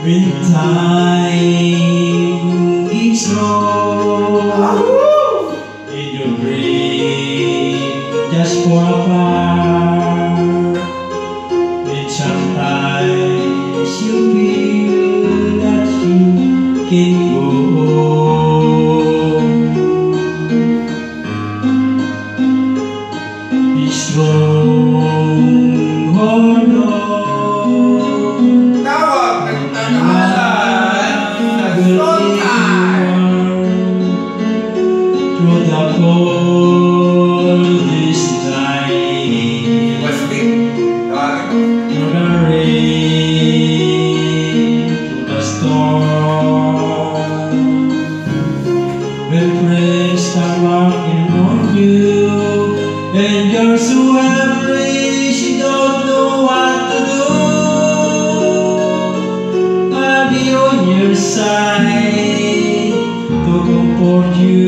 When time is low in your brain, just for a part, and sometimes you feel that you can go. Be strong, hold on. Through the coldest night, through the rain, through the storm, when friends start walking on you, and you're so helpless you don't know what to do, I'll be on your side to comfort you.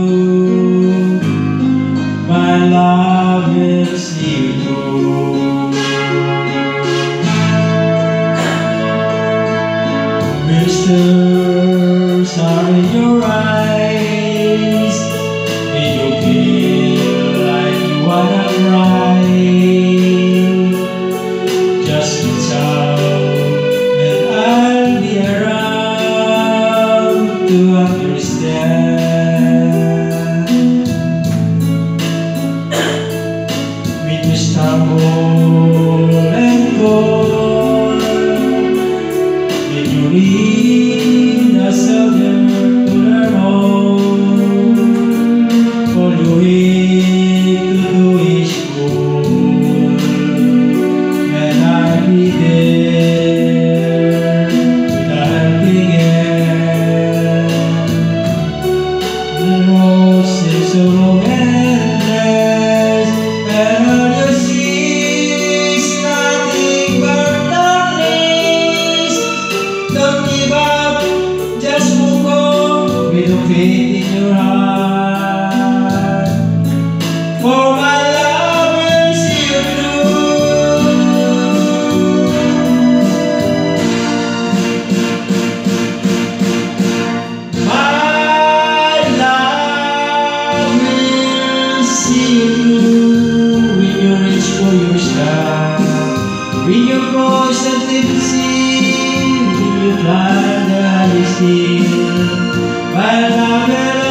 My love will see you through. Misters are in your eyes, and you feel like you wanna cry. Just reach out and I'll be around to understand. When you stumble and fall, when you need a soldier to learn all you need to do is call, and I'll be there with a helping hand. The road seems so long and endless, and all you see is nothing but darkness. Don't give up, just move on with the faith in your heart. For my love will see you through. My love will see you through. When you reach for your star, when you cross the deep sea, when you climb the highest hill, my love will